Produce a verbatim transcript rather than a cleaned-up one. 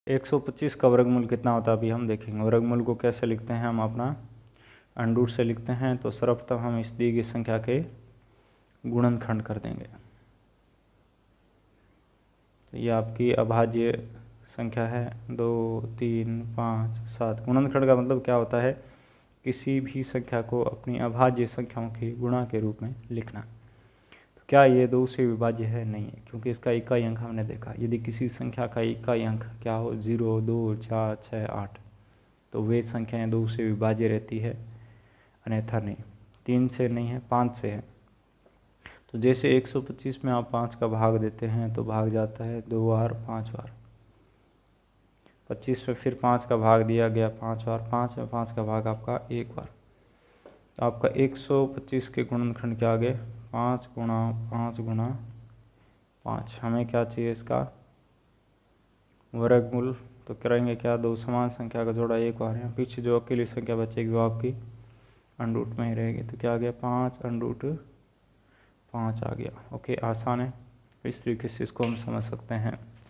एक सौ पच्चीस का वर्गमूल कितना होता है अभी हम देखेंगे। वर्गमूल को कैसे लिखते हैं हम अपना अंडर रूट से लिखते हैं। तो सर्वप्रथम हम इस दी गई संख्या के गुणनखंड कर देंगे। तो ये आपकी अभाज्य संख्या है दो तीन पाँच सात। गुणनखंड का मतलब क्या होता है, किसी भी संख्या को अपनी अभाज्य संख्याओं के गुणा के रूप में लिखना। तो क्या ये दो से विभाज्य है? नहीं है, क्योंकि इसका इकाई अंक हमने देखा। यदि किसी संख्या का इकाई अंक क्या हो, जीरो दो चार छः आठ, तो वे संख्याएं दो से विभाज्य रहती है, अन्यथा नहीं। तीन से नहीं है, पाँच से है। तो जैसे एक सौ पच्चीस में आप पाँच का भाग देते हैं तो भाग जाता है दो बार पाँच बार। पच्चीस में फिर पाँच का भाग दिया गया पाँच बार। पाँच में पाँच का भाग आपका एक बार। तो आपका एक सौ पच्चीस के गुणनखंड क्या आ गए, पाँच गुणा पाँच गुणा पाँच। हमें क्या चाहिए, इसका वर्गमूल। तो करेंगे क्या, दो समान संख्या का जोड़ा एक बार है, पीछे जो अकेली संख्या बचेगी वो आपकी अंडर रूट में ही रहेगी। तो क्या आ गया, पाँच अंडर रूट पाँच आ गया। ओके, आसान है। इस तरीके से इसको हम समझ सकते हैं।